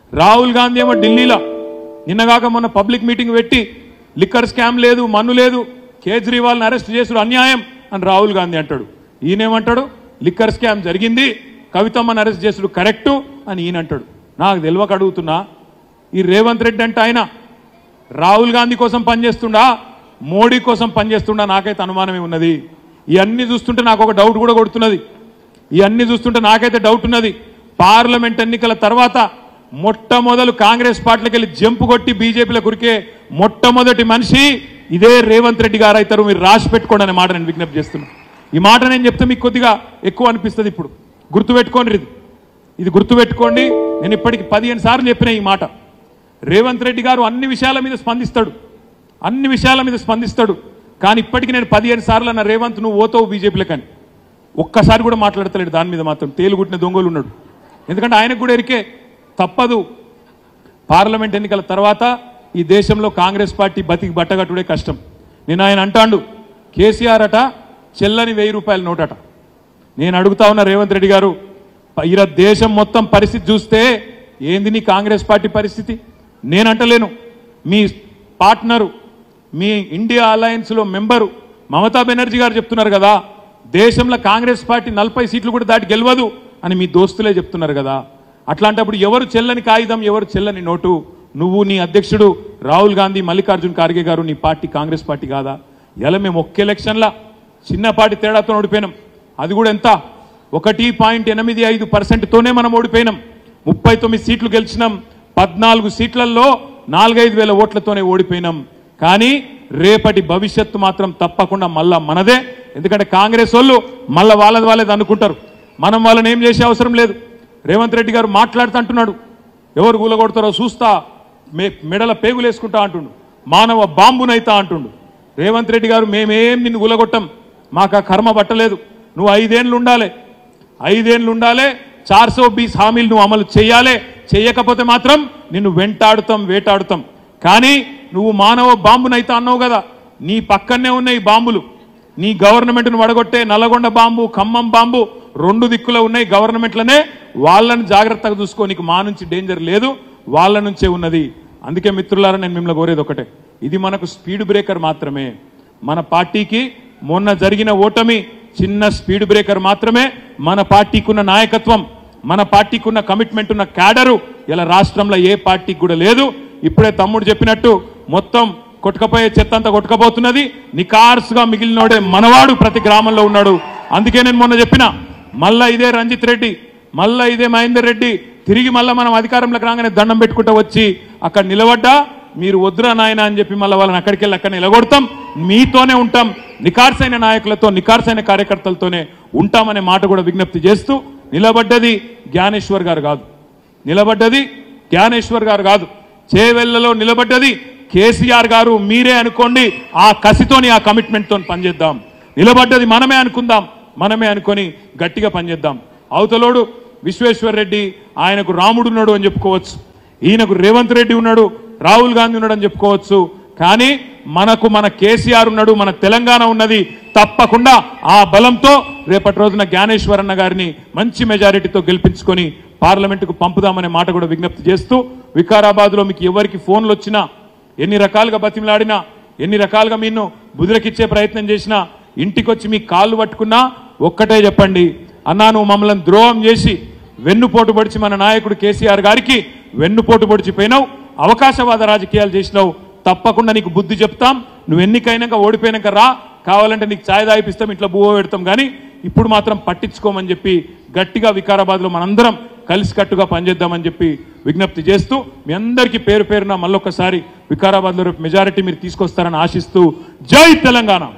రాహుల్ గాంధీ ఏమో ఢిల్లీలో నిన్నగాక మొన్న పబ్లిక్ మీటింగ్ పెట్టి లిక్కర్ స్కామ్ లేదు, మన్ను లేదు, కేజ్రీవాల్ని అరెస్ట్ చేసుడు అన్యాయం అని రాహుల్ గాంధీ అంటాడు. ఈయనేమంటాడు, లిక్కర్ స్కామ్ జరిగింది, కవితమ్మని అరెస్ట్ చేసుడు కరెక్టు అని ఈయన అంటాడు. నాకు తెలియక అడుగుతున్నా, ఈ రేవంత్ రెడ్డి అంటే ఆయన రాహుల్ గాంధీ కోసం పనిచేస్తుండా, మోడీ కోసం పనిచేస్తుండా? నాకైతే అనుమానమే ఉన్నది. ఇవన్నీ చూస్తుంటే నాకు ఒక డౌట్ కూడా కొడుతున్నది. ఇవన్నీ చూస్తుంటే నాకైతే డౌట్ ఉన్నది. పార్లమెంట్ ఎన్నికల తర్వాత మొట్టమొదలు కాంగ్రెస్ పార్టీలకు వెళ్ళి జంపు కొట్టి బీజేపీలో కురికే మొట్టమొదటి మనిషి ఇదే రేవంత్ రెడ్డి గారు అవుతారు. మీరు రాసి పెట్టుకోండి అనే మాట నేను విజ్ఞప్తి చేస్తున్నాను. ఈ మాట నేను చెప్తే మీకు కొద్దిగా ఎక్కువ అనిపిస్తుంది. ఇప్పుడు గుర్తుపెట్టుకోండి, ఇది గుర్తుపెట్టుకోండి. నేను ఇప్పటికి 15 సార్లు చెప్పిన ఈ మాట. రేవంత్ రెడ్డి గారు అన్ని విషయాల మీద స్పందిస్తాడు, కానీ ఇప్పటికీ నేను 15 సార్లు అన్న, రేవంత్ నువ్వు ఓతావు బీజేపీలో, కానీ ఒక్కసారి కూడా మాట్లాడతలేడు. దాని మీద మాత్రం తేలుగుట్టిన దొంగలు ఉన్నాడు. ఎందుకంటే ఆయనకు కూడా ఎరికే తప్పదు. పార్లమెంట్ ఎన్నికల తర్వాత ఈ దేశంలో కాంగ్రెస్ పార్టీ బతికి బట్టగట్టుడే కష్టం. నేను ఆయన అంటాడు, కేసీఆర్ అట చెల్లని 1000 రూపాయల నోటట. నేను అడుగుతా ఉన్న రేవంత్ రెడ్డి గారు, ఇలా దేశం మొత్తం పరిస్థితి చూస్తే ఏంది నీ కాంగ్రెస్ పార్టీ పరిస్థితి? నేనంటలేను, మీ పార్ట్నరు, మీ ఇండియా అలయన్స్లో మెంబరు మమతా బెనర్జీ గారు చెప్తున్నారు కదా, దేశంలో కాంగ్రెస్ పార్టీ 40 సీట్లు కూడా దాటి గెలవదు అని మీ దోస్తులే చెప్తున్నారు కదా. అట్లాంటప్పుడు ఎవరు చెల్లని కాగితం, ఎవరు చెల్లని నోటు? నువ్వు, నీ అధ్యక్షుడు రాహుల్ గాంధీ, మల్లికార్జున్ ఖార్గే గారు, నీ పార్టీ కాంగ్రెస్ పార్టీ కాదా? ఇలా మేము ఒక్క ఎలక్షన్లా చిన్నపాటి తేడాతో ఓడిపోయినాం. అది కూడా ఎంత, 1.85%తోనే మనం ఓడిపోయినాం. 39 సీట్లు గెలిచినాం. 14 సీట్లలో 4-5 వేల ఓట్లతోనే ఓడిపోయినాం. కానీ రేపటి భవిష్యత్తు మాత్రం తప్పకుండా మళ్ళా మనదే. ఎందుకంటే కాంగ్రెస్ వాళ్ళు మళ్ళా వాళ్ళది అనుకుంటారు. మనం వాళ్ళని ఏం చేసే అవసరం లేదు. రేవంత్ రెడ్డి గారు మాట్లాడుతూ అంటున్నాడు, ఎవరు కూలగొడతారో చూస్తా, మెడల పేగులేసుకుంటా అంటుండు, మానవ బాంబునైతా అంటుండు. రేవంత్ రెడ్డి గారు, మేమేం నిన్ను కూలగొట్టం, మాకు ఆ కర్మ పట్టలేదు. నువ్వు 5 ఏళ్ళు ఉండాలి, 420 హామీలు నువ్వు అమలు చేయాలి. చేయకపోతే మాత్రం నిన్ను వేటాడుతాం. కానీ నువ్వు మానవ బాంబునైతా అన్నావు కదా, నీ పక్కనే ఉన్నాయి బాంబులు. నీ గవర్నమెంట్ను వడగొట్టే నల్లగొండ బాంబు, ఖమ్మం బాంబు 2 దిక్కులో ఉన్నాయి గవర్నమెంట్లనే. వాళ్ళని జాగ్రత్తగా చూసుకో, నీకు మా నుంచి డేంజర్ లేదు, వాళ్ళ నుంచే ఉన్నది. అందుకే మిత్రులారా, నేను మిమ్మల్ని కోరేది ఒకటే, ఇది మనకు స్పీడ్ బ్రేకర్ మాత్రమే. మన పార్టీకి మొన్న జరిగిన ఓటమి చిన్న స్పీడ్ బ్రేకర్ మాత్రమే. మన పార్టీకి ఉన్న నాయకత్వం, మన పార్టీకి ఉన్న కమిట్మెంట్ ఉన్న క్యాడరు ఇలా రాష్ట్రంలో ఏ పార్టీకి కూడా లేదు. ఇప్పుడే తమ్ముడు చెప్పినట్టు మొత్తం కొట్టుకపోయే చెత్త అంతా కొట్టుకపోతున్నది. నికార్సుగా మిగిలినోడే మనవాడు ప్రతి గ్రామంలో ఉన్నాడు. అందుకే నేను మొన్న చెప్పిన, మళ్ళా ఇదే రంజిత్ రెడ్డి, మళ్ళా ఇదే మహేందర్ రెడ్డి తిరిగి మళ్ళీ మనం అధికారంలోకి రాగానే దండం పెట్టుకుంటూ వచ్చి అక్కడ నిలబడ్డా, మీరు వద్దురా నాయన అని చెప్పి మళ్ళీ వాళ్ళని అక్కడికి వెళ్ళి అక్కడ నిలగొడతాం. మీతోనే ఉంటాం, నికార్సైన నాయకులతో, నికార్సైన కార్యకర్తలతోనే ఉంటామనే మాట కూడా విజ్ఞప్తి చేస్తూ, నిలబడ్డది జ్ఞానేశ్వర్ గారు కాదు, చేవెళ్లలో నిలబడ్డది కేసీఆర్ గారు. మీరే అనుకోండి, ఆ కసితోని, ఆ కమిట్మెంట్తో పనిచేద్దాం. నిలబడ్డది మనమే అనుకుందాం, మనమే అనుకొని గట్టిగా పనిచేద్దాం. అవతలోడు విశ్వేశ్వర్ రెడ్డి, ఆయనకు రాముడు ఉన్నాడు అని చెప్పుకోవచ్చు, ఈయనకు రేవంత్ రెడ్డి ఉన్నాడు, రాహుల్ గాంధీ ఉన్నాడు అని చెప్పుకోవచ్చు. కానీ మనకు మన కేసీఆర్ ఉన్నాడు, మన తెలంగాణ ఉన్నది. తప్పకుండా ఆ బలంతో రేపటి రోజున జ్ఞానేశ్వర్ అన్న గారిని మంచి మెజారిటీతో గెలిపించుకొని పార్లమెంటుకు పంపుదామనే మాట కూడా విజ్ఞప్తి చేస్తూ, వికారాబాద్లో మీకు ఎవరికి ఫోన్లు వచ్చినా, ఎన్ని రకాలుగా బతిమలాడినా, ఎన్ని రకాలుగా మీను బుదిరకిచ్చే ప్రయత్నం చేసినా, ఇంటికి వచ్చి మీ కాళ్ళు పట్టుకున్నా ఒక్కటే చెప్పండి, అన్నా నువ్వు మమ్మల్ని ద్రోహం చేసి వెన్నుపోటు పొడిచి మన నాయకుడు కేసీఆర్ గారికి వెన్నుపోటు పొడిచిపోయినావు, అవకాశవాద రాజకీయాలు చేసినావు, తప్పకుండా నీకు బుద్ధి చెప్తాం. నువ్వు ఎన్నికైనాక ఓడిపోయినాక రా, కావాలంటే నీకు ఛాయ్ తాగిపిస్తాం, ఇట్లా బువ్వ పెడతాం, కానీ ఇప్పుడు మాత్రం పట్టించుకోమని చెప్పి గట్టిగా వికారాబాద్లో మనందరం కలిసికట్టుగా పనిచేద్దామని చెప్పి విజ్ఞప్తి చేస్తూ, మీ అందరికీ పేరు పేరున మళ్ళొక్కసారి వికారాబాద్లో రేపు మెజారిటీ మీరు తీసుకొస్తారని ఆశిస్తూ, జై తెలంగాణ.